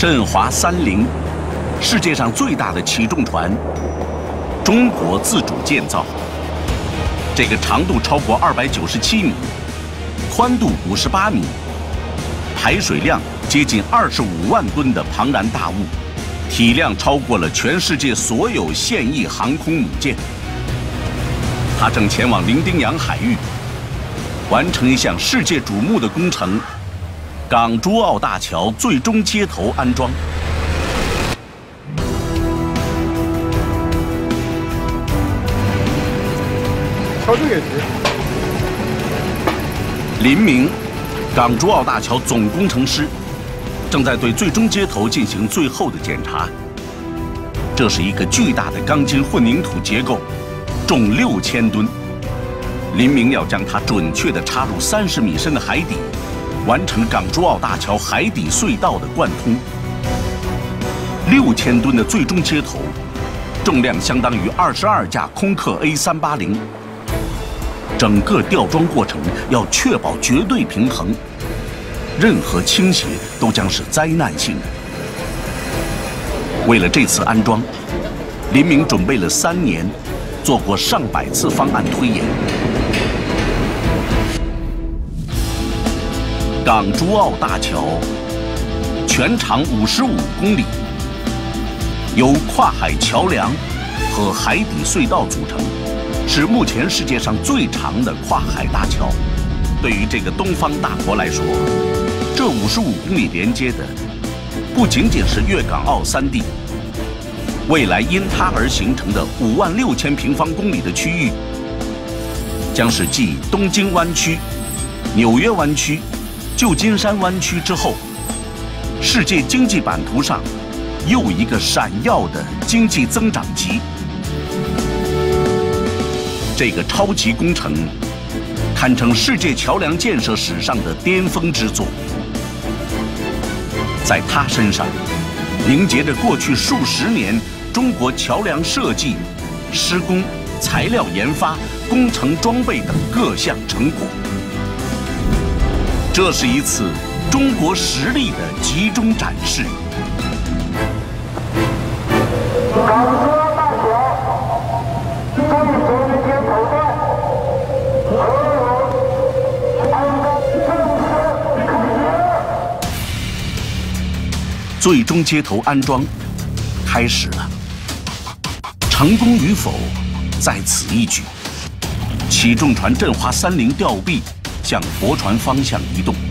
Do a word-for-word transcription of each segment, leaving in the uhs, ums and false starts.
振华三零，世界上最大的起重船，中国自主建造。这个长度超过二百九十七米，宽度五十八米，排水量接近二十五万吨的庞然大物，体量超过了全世界所有现役航空母舰。它正前往伶仃洋海域，完成一项世界瞩目的工程——港珠澳大桥最终接头安装。 敲这个也行。 林明，港珠澳大桥总工程师，正在对最终接头进行最后的检查。这是一个巨大的钢筋混凝土结构，重六千吨。林明要将它准确地插入三十米深的海底，完成港珠澳大桥海底隧道的贯通。六千吨的最终接头，重量相当于二十二架空客 A 三八零。整个吊装过程要确保绝对平衡，任何倾斜都将是灾难性的。为了这次安装，林明准备了三年，做过上百次方案推演。港珠澳大桥全长五十五公里，由跨海桥梁和海底隧道组成，是目前世界上最长的跨海大桥。对于这个东方大国来说，这五十五公里连接的不仅仅是粤港澳三地，未来因它而形成的五万六千平方公里的区域，将是继东京湾区、纽约湾区、旧金山湾区之后，世界经济版图上又一个闪耀的经济增长极。这个超级工程堪称世界桥梁建设史上的巅峰之作。在它身上凝结着过去数十年中国桥梁设计、施工、材料研发、工程装备等各项成果。这是一次中国实力的集中展示。 港珠澳大桥最中间头段合同安装正式开始。 最终接头安装开始了，成功与否在此一举。起重船振华三零吊臂向驳船方向移动。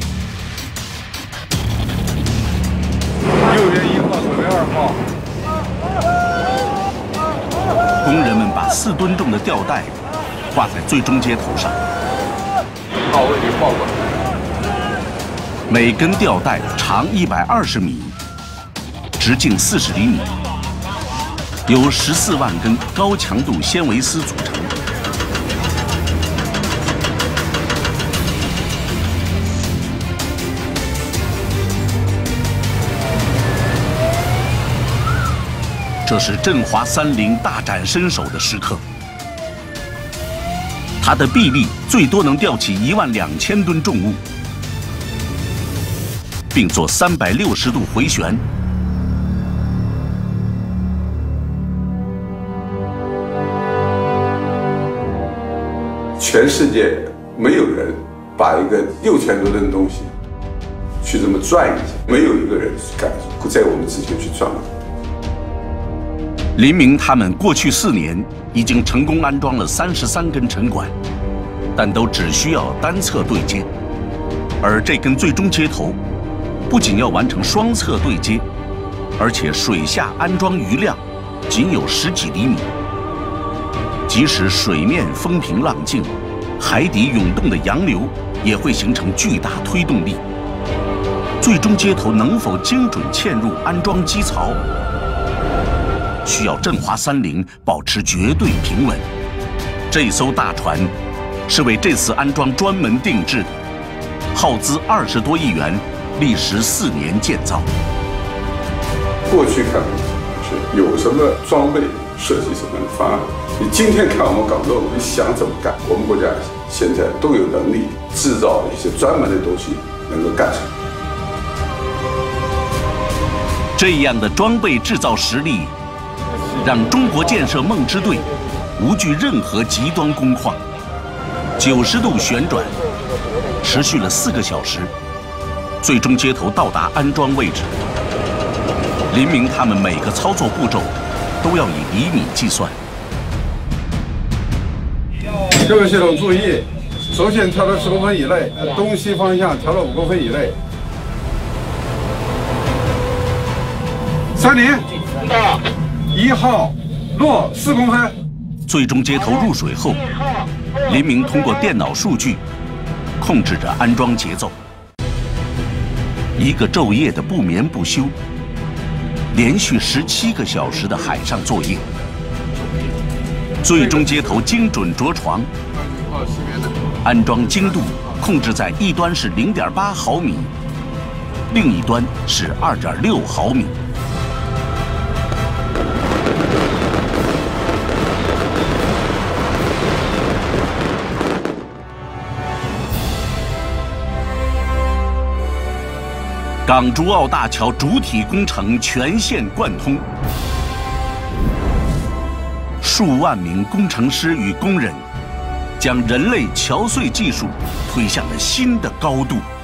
右边一号，左边二号。 工人们把四吨重的吊带挂在最终接头上， 号位给报过来。 每根吊带长一百二十米，直径四十厘米，由十四万根高强度纤维丝组成。这是振华三零大展身手的时刻。它的臂力最多能吊起一万两千吨重物，并做三百六十度回旋。 全世界没有人把一个六千多吨的东西去这么转一下，没有一个人敢在我们之前去转过。 林明他们过去四年已经成功安装了三十三根沉管，但都只需要单侧对接，而这根最终接头不仅要完成双侧对接，而且水下安装余量仅有十几厘米。即使水面风平浪静，海底涌动的洋流也会形成巨大推动力。最终接头能否精准嵌入安装基槽，需要振华三零保持绝对平稳。这艘大船是为这次安装专门定制的，耗资二十多亿元，历时四年建造。 过去看是有什么装备设计什么的方案，你今天看我们港州，你想怎么干？我们国家现在都有能力制造一些专门的东西，能够干成。 这样的装备制造实力，让中国建设梦之队无惧任何极端工况，九十度旋转，持续了四个小时，最终接头到达安装位置。林明他们每个操作步骤都要以厘米计算。 这个系统注意，轴线调到十公分以内，东西方向调到五公分以内。三零，一号落四公分。 最终接头入水后，林明通过电脑数据控制着安装节奏。一个昼夜的不眠不休，连续十七个小时的海上作业，最终接头精准着床，安装精度控制在一端是零点八毫米，另一端是二点六毫米。港珠澳大桥主体工程全线贯通，数万名工程师与工人将人类桥隧技术推向了新的高度。